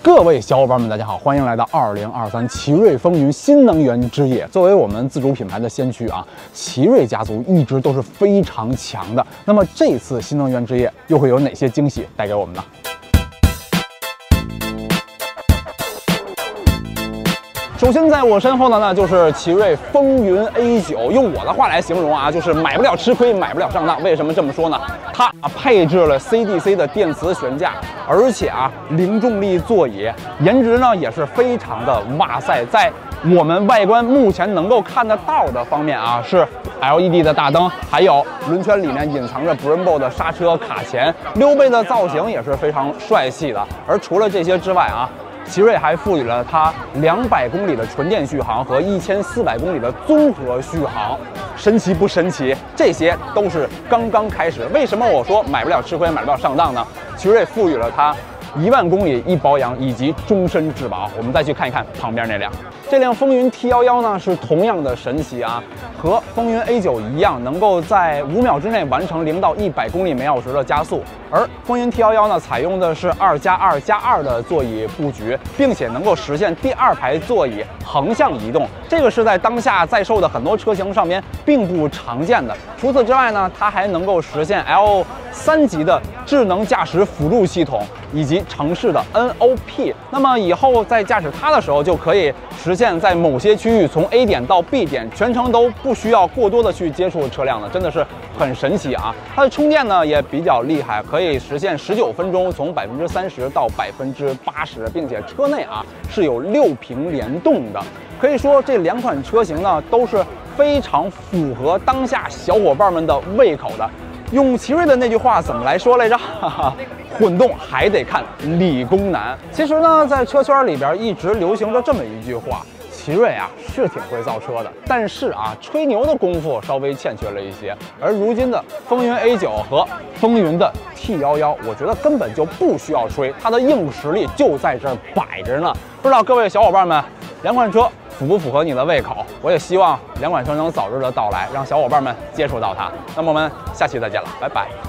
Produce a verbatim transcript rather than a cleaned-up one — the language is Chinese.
各位小伙伴们，大家好，欢迎来到二零二三奇瑞风云新能源之夜。作为我们自主品牌的先驱啊，奇瑞家族一直都是非常强的。那么这次新能源之夜又会有哪些惊喜带给我们呢？ 首先，在我身后的呢，就是奇瑞风云 A 九。用我的话来形容啊，就是买不了吃亏，买不了上当。为什么这么说呢？它配置了 C D C 的电磁悬架，而且啊，零重力座椅，颜值呢也是非常的哇塞。在我们外观目前能够看得到的方面啊，是 L E D 的大灯，还有轮圈里面隐藏着 Brembo 的刹车卡钳，溜背的造型也是非常帅气的。而除了这些之外啊， 奇瑞还赋予了它两百公里的纯电续航和一千四百公里的综合续航，神奇不神奇？这些都是刚刚开始。为什么我说买不了吃亏，买不了上当呢？奇瑞赋予了它一万公里一保养以及终身质保。我们再去看一看旁边那辆，这辆风云 T 一一呢是同样的神奇啊，和风云 A 九一样，能够在五秒之内完成零到一百公里每小时的加速。 而风云 T 一一呢，采用的是二加二加二的座椅布局，并且能够实现第二排座椅横向移动，这个是在当下在售的很多车型上面并不常见的。除此之外呢，它还能够实现 L 三级的智能驾驶辅助系统以及城市的 N O P。那么以后在驾驶它的时候，就可以实现在某些区域从 A 点到 B 点全程都不需要过多的去接触车辆了，真的是很神奇啊！它的充电呢也比较厉害，可以 可以实现十九分钟从百分之三十到百分之八十，并且车内啊是有六屏联动的。可以说这两款车型呢都是非常符合当下小伙伴们的胃口的。用奇瑞的那句话怎么来说来着？哈哈，混动还得看理工男。其实呢，在车圈里边一直流行着这么一句话。 奇瑞啊是挺会造车的，但是啊吹牛的功夫稍微欠缺了一些。而如今的风云 A 九和风云的 T 一一，我觉得根本就不需要吹，它的硬实力就在这儿摆着呢。不知道各位小伙伴们，两款车符不符合你的胃口？我也希望两款车能早日的到来，让小伙伴们接触到它。那么我们下期再见了，拜拜。